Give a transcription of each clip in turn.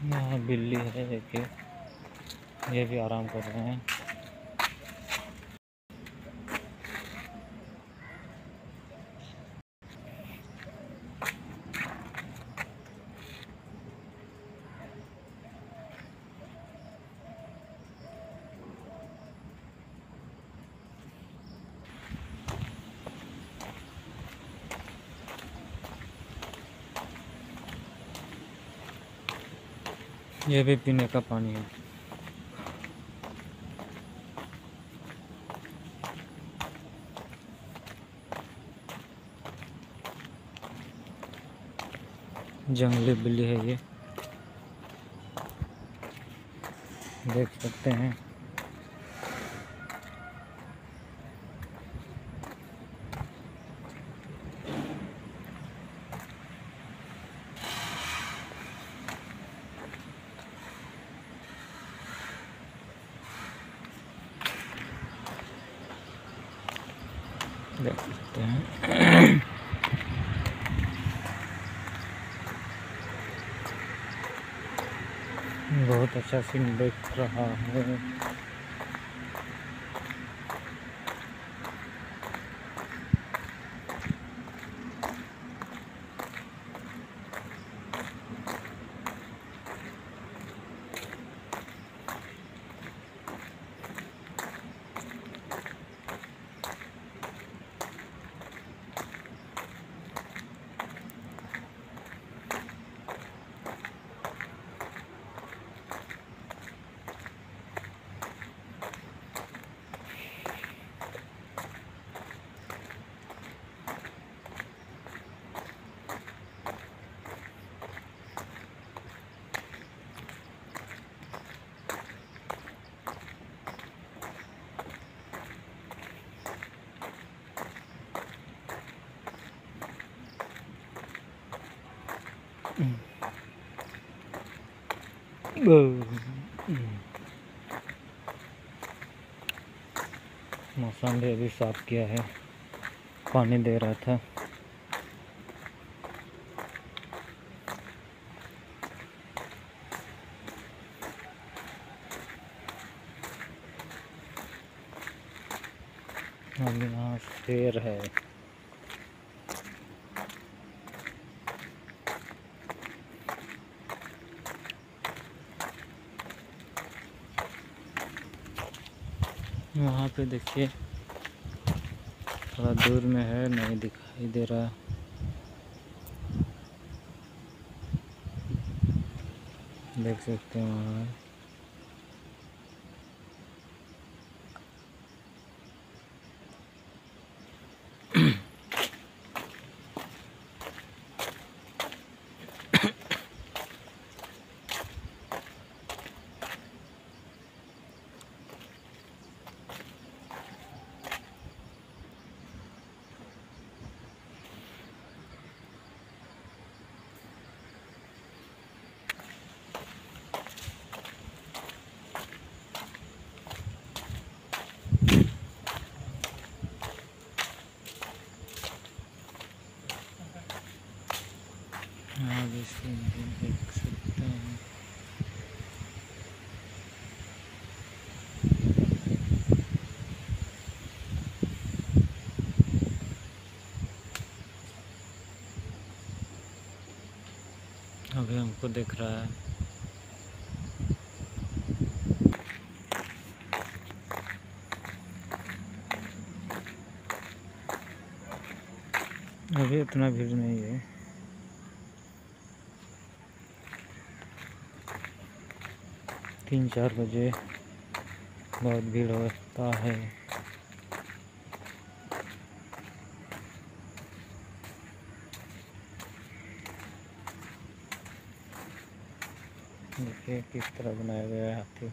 यहाँ बिल्ली है देखिए, ये भी आराम कर रहे हैं। ये भी पीने का पानी है। जंगली बिल्ली है ये, देख सकते हैं। देख सकते हैं। बहुत अच्छा सीन दिख रहा है। मौसम भी अभी साफ किया है, पानी दे रहा था। अब यहाँ शेर है। वहाँ पे देखिए, थोड़ा दूर में है, नहीं दिखाई दे रहा। देख सकते हैं वहाँ। आगे से देख सकते हैं। अभी हमको दिख रहा है। अभी इतना भीड़ नहीं है। तीन चार बजे बहुत भीड़ होता है। देखिए किस तरह बनाया गया है हाथी।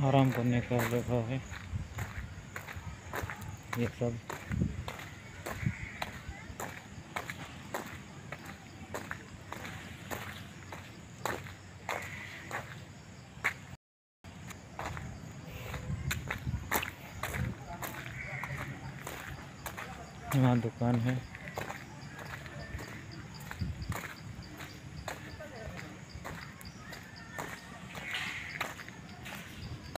आराम करने का जगह है ये सब। यहाँ दुकान है।